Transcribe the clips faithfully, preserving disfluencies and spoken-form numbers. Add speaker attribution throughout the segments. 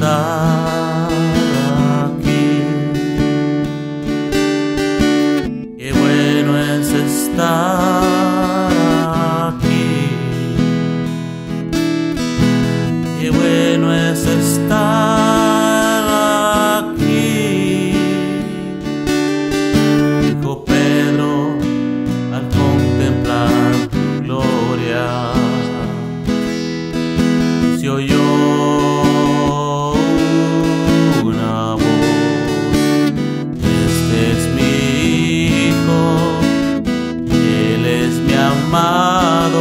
Speaker 1: estar aquí. Qué bueno es estar aquí. Qué bueno es estar aquí, dijo Pedro al contemplar tu gloria. Se oyó una voz: este es mi hijo, él es mi amado,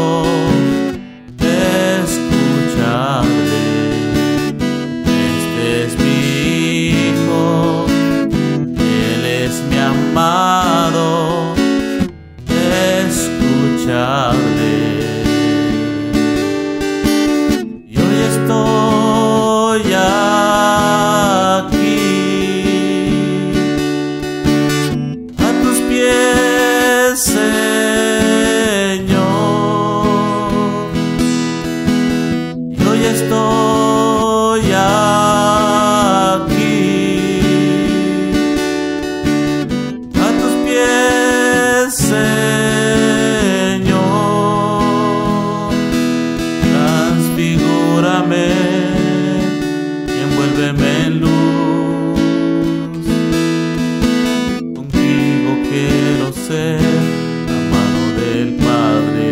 Speaker 1: escuchadle. Este es mi hijo, él es mi amado, escuchadle. Estoy aquí a tus pies, Señor, y hoy estoy aquí a tus pies, Señor. Transfigúrame y envuélveme en luz. Contigo quiero ser amado del Padre.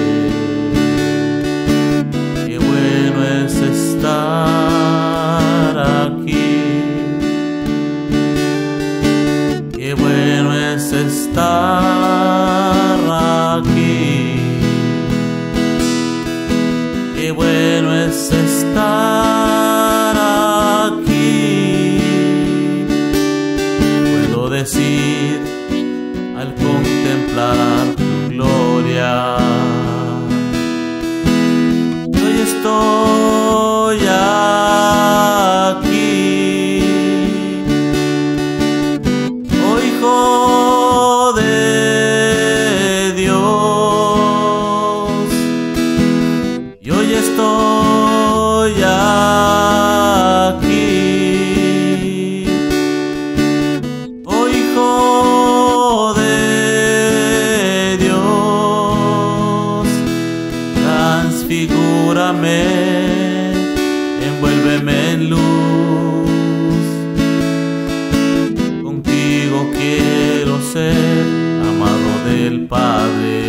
Speaker 1: Qué bueno es estar aquí. Qué bueno es estar aquí. Qué bueno es estar aquí. Puedo decir al contemplar tu gloria: hoy estoy aquí, oh Hijo de Dios, y hoy estoy aquí, oh Hijo de Dios. Transfigúrame, envuélveme en luz. Contigo quiero ser amado del Padre.